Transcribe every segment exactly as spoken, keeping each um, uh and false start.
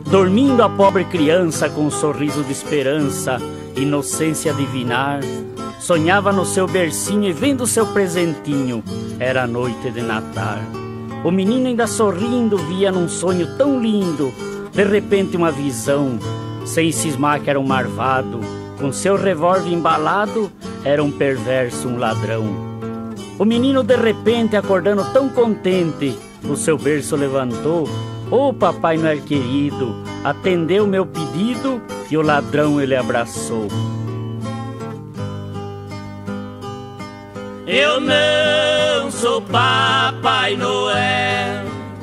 Dormindo a pobre criança com um sorriso de esperança, inocência divinar, sonhava no seu bercinho e vendo seu presentinho, era noite de Natal. O menino ainda sorrindo via num sonho tão lindo, de repente uma visão, sem cismar que era um marvado, com seu revólver embalado, era um perverso, um ladrão. O menino de repente acordando tão contente, o seu berço levantou, ô Papai Noel querido, atendeu meu pedido e o ladrão ele abraçou. Eu não sou Papai Noel,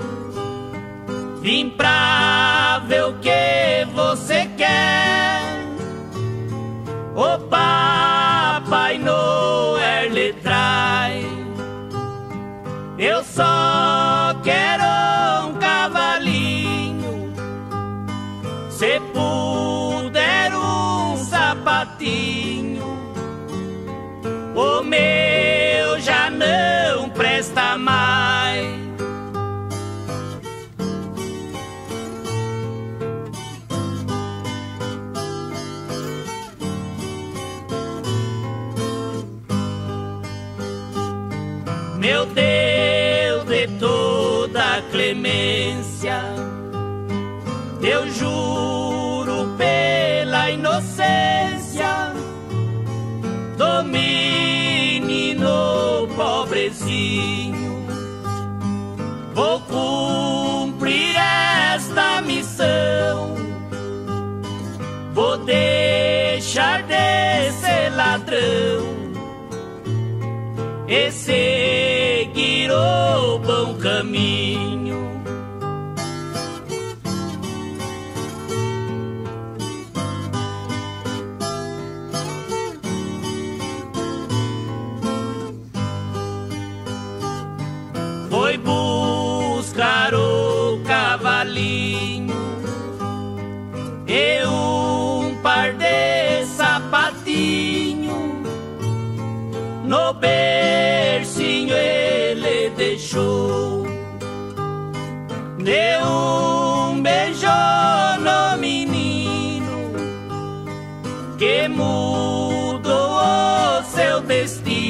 vim pra ver o que você quer. O Papai Noel lhe traz, eu só quero um cavalinho, se puder um sapatinho. O meu já não presta mais. Meu Deus de toda clemência, eu juro pela inocência do menino pobrezinho, vou cumprir esta missão, vou deixar de ser ladrão e seguir o bom caminho. Foi buscar o cavalinho e um par de sapatinho, no bercinho ele deixou, deu um beijo no menino, que mudou o seu destino.